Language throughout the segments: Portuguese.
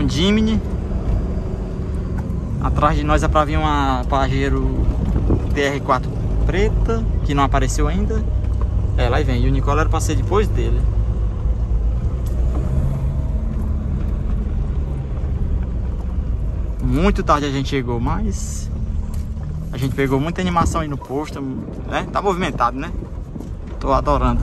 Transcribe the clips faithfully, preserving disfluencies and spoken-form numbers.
um Jimny. Atrás de nós é pra vir uma Pajero T R quatro preta, que não apareceu ainda. É, lá vem. E o Nicola era pra ser depois dele. Muito tarde a gente chegou, mas a gente pegou muita animação aí no posto, né? Tá movimentado, né? Tô adorando.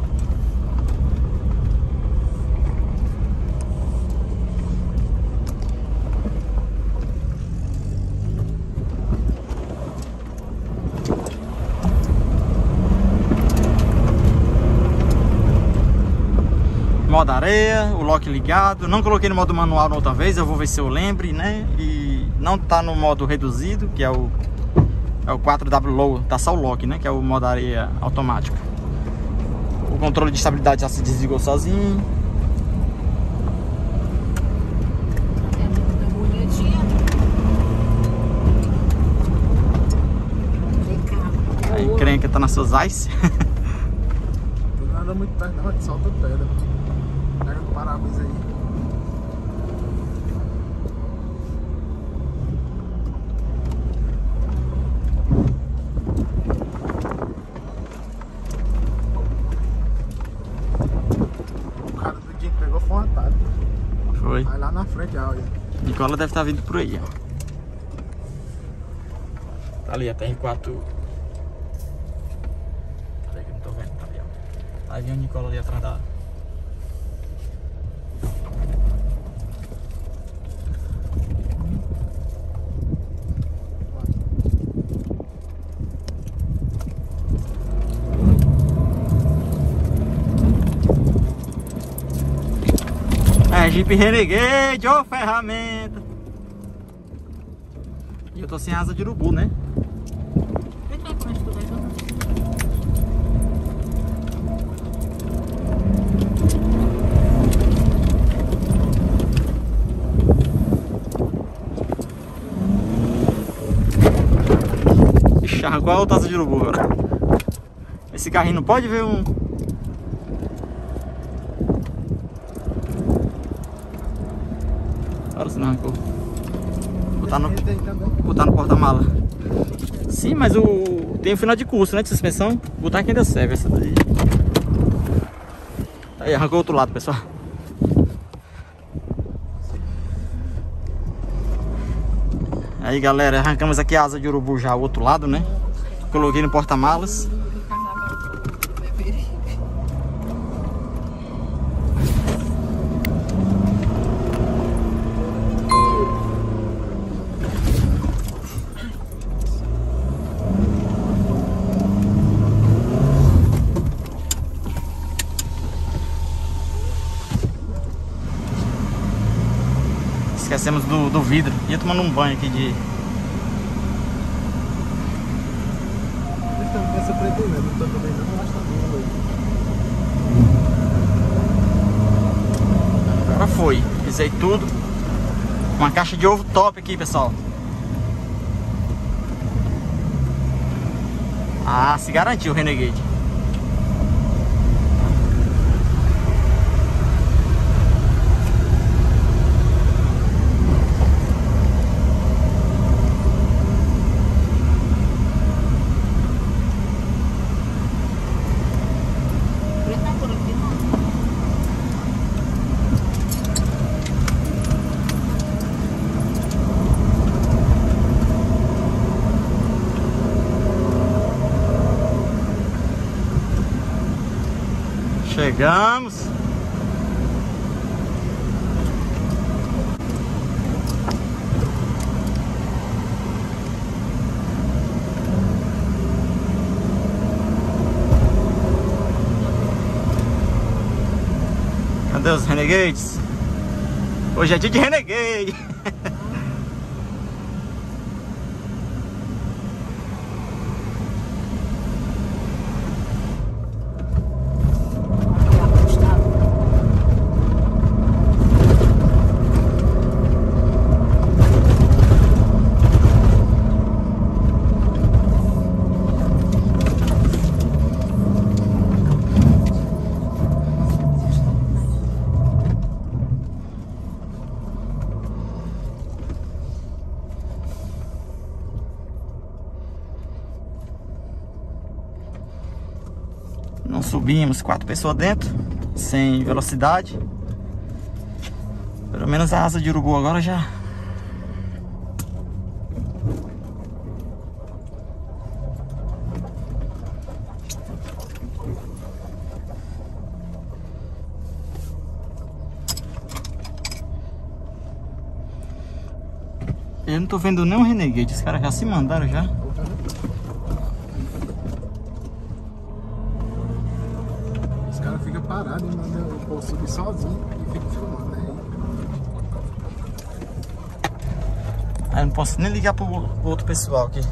Modo areia, o lock ligado. Não coloquei no modo manual na outra vez, eu vou ver se eu lembre, né? E não tá no modo reduzido, que é o é o quatro W Low, tá só o lock, né? Que é o modo areia automático. O controle de estabilidade já se desligou sozinho. A encrenca tá nas suas ice. Não anda muito perto não, a gente solta pedra. Pega no para-brisa aí. O cara do dia que pegou foi um atalho. Foi. Vai lá na frente, olha. Nicola deve estar vindo por aí, ó. Tá ali, a T R quatro. Cadê que eu não tô vendo? Tá ali, ó. Aí vem o Nicola ali atrás da... É, Jeep Renegade, ô ferramenta. E eu tô sem asa de urubu, né? Ixi, arrancou a outra asa de urubu agora. Esse carrinho não pode ver um... Agora você não arrancou. Botar no, botar no porta-mala. Sim, mas o tem o final de curso, né? De suspensão. Botar aqui ainda serve essa daí. Aí, arrancou o outro lado, pessoal. Aí, galera, arrancamos aqui a asa de urubu já, o outro lado, né? Coloquei no porta-malas. Esquecemos do, do vidro. Ia tomando um banho aqui de... Essa preta aí, não tô também não, mas tá bom aí. Agora foi. Pisei tudo. Uma caixa de ovo top aqui, pessoal. Ah, se garantiu o Renegade. Chegamos. Cadê os Renegades? Hoje é dia de Renegade. subimos quatro pessoas dentro, sem velocidade. Pelo menos a asa de urubu agora já. Eu não tô vendo nenhum Renegade, os caras já se mandaram já. Os caras ficam parados e mandam o povo subir sozinho e ficam filmando, né? Aí eu não posso nem ligar pro, pro outro pessoal aqui.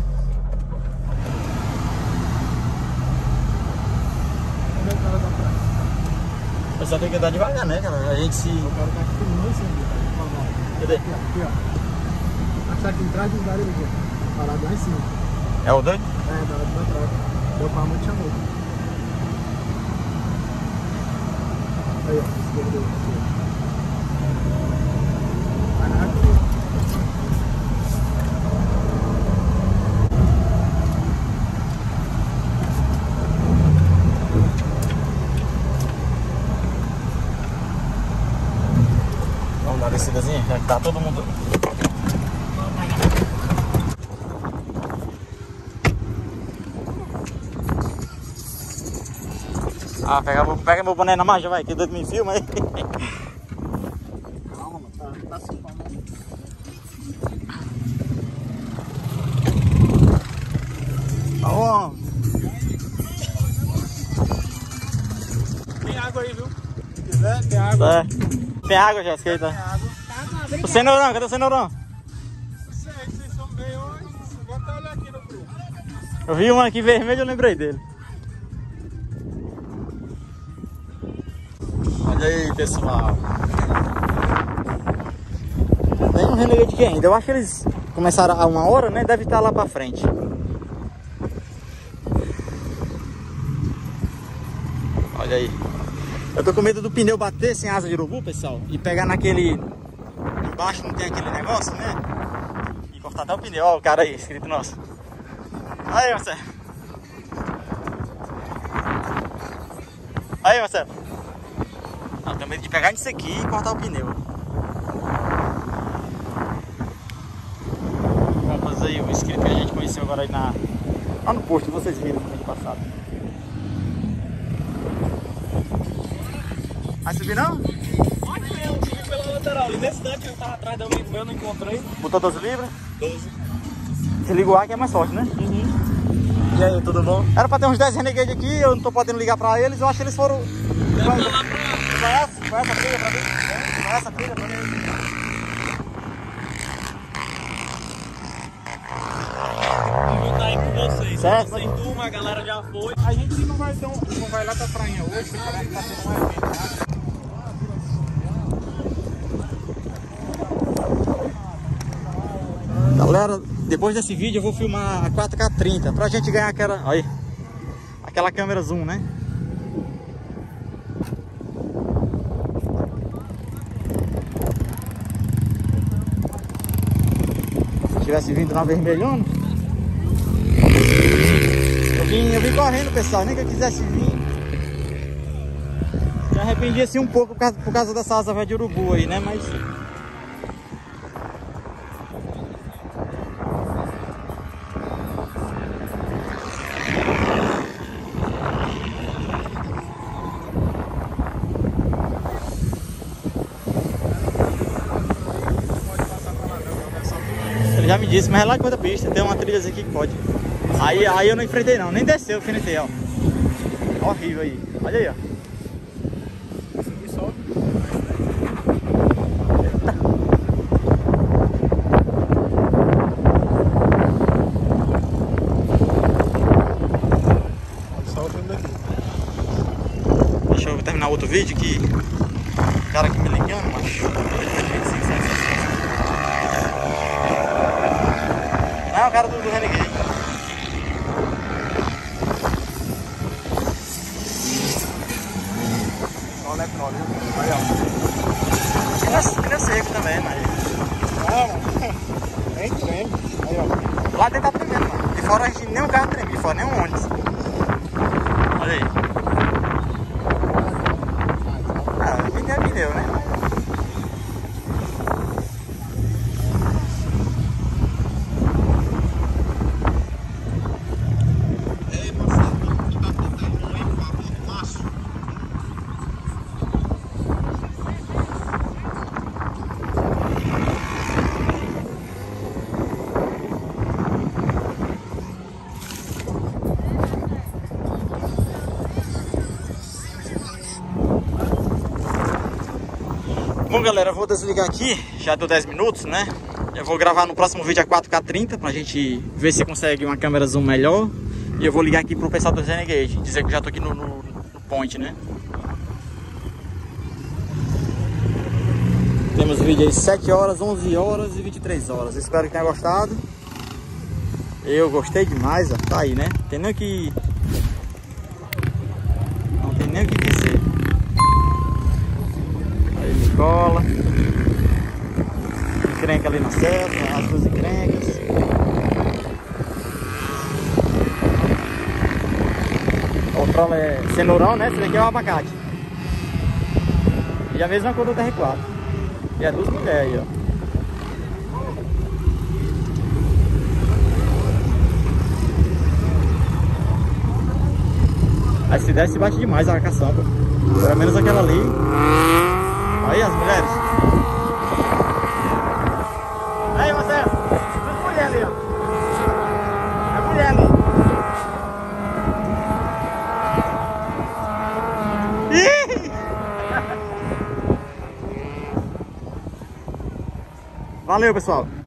Cadê o cara da praia? O pessoal tem que andar devagar, né, cara? A gente se... O cara tá filmando assim, tá? Cadê? Aqui, ó. Aqui, ó. Achar aqui atrás do garimpo aqui, parado lá em cima. É o doido? É, da hora da troca. Deu pra muito chamou. Aí, ó, esquerda aí. Vai na água. Vamos dar uma descidazinha, já que tá todo mundo... Ah, pega, pega meu boné na margem, vai, que doido me filma aí. Calma, tá, tá se falando. Tá bom. Tem água aí, viu? Se quiser, tem água. É. Tem água, Jéssica, aí, tá? Tem água. O cenourão, cadê o cenourão? Não sei, vocês são bem hoje. Vou até olhar aqui no grupo. Eu vi um aqui vermelho, eu lembrei dele. Olha aí, pessoal. Tem um Renegade aqui ainda. Eu acho que eles começaram há uma hora, né? Deve estar lá pra frente. Olha aí. Eu tô com medo do pneu bater sem asa de urubu, pessoal. E pegar naquele... Embaixo não tem aquele negócio, né? E cortar até o pneu. Olha o cara aí, escrito nosso. Aí, Marcelo. Aí, Marcelo. Eu tenho medo de pegar nisso aqui e cortar o pneu. Vamos fazer aí o inscrito que a gente conheceu agora aí na... lá no posto, vocês viram no mês passado. Vai subir não? Pode ver, eu tive pela lateral. E nesse daqui eu tava atrás do amigo meu, não encontrei. Botou doze libras? doze. Se liga o ar que é mais forte, né? Uhum. E aí, tudo bom? Era pra ter uns dez Renegade aqui, eu não tô podendo ligar pra eles, eu acho que eles foram... Deve estar lá pra... Conhece? Conhece a trilha pra mim? Conhece a trilha pra mim? Eu vou estar aí com vocês. Certo. Sem turma, a galera já foi. A gente não vai, tão, não vai lá pra prainha hoje, porque parece que tá tendo um evento lá. Galera, depois desse vídeo eu vou filmar a quatro K trinta pra gente ganhar aquela... Olha aí. Aquela câmera zoom, né? Se tivesse vindo na vermelhona, eu vim, eu vim correndo, pessoal, nem que eu quisesse vir. Me arrependi assim um pouco por causa, por causa dessa asa velha de urubu aí, né? Mas... ele já me disse, mas é lá de da pista, tem uma trilha aqui que pode. Aí, aí eu não enfrentei não, nem desceu, eu enfrentei, ó. Horrível aí, olha aí, ó. Subir e sobe. Solta daqui. Deixa eu terminar outro vídeo que o cara aqui me ligando, macho. Não, o cara do, do Renegade. Olha aqui, olha. Aí, ó. Pneu, pneu seco também, mas... Ah, mano. Nem treme. Aí, ó. Lá dentro tá tremendo, mano. De fora a gente nem um carro treme, de fora nem um ônibus. Olha aí. Bom, galera, eu vou desligar aqui, já deu dez minutos, né? Eu vou gravar no próximo vídeo a quatro K trinta pra gente ver se consegue uma câmera zoom melhor. E eu vou ligar aqui pro pessoal do Renegade, dizer que eu já tô aqui no, no, no point, né? Temos vídeo aí sete horas, onze horas e vinte e três horas. Espero que tenha gostado. Eu gostei demais, ó. Tá aí, né? Tem nem o que... Não tem nem o que dizer. Aí Nicola. Encrenca ali na César, as duas encrencas. O troll é cenourão, né? Esse daqui é um abacate. E a mesma cor do T R quatro. E é duas mulheres aí, ó. Aí se desce bate demais a caçamba. Pelo menos aquela ali. Aí as mulheres. Aí, Marcelo. Duas mulheres ali, ó. A mulher ali. Valeu, pessoal.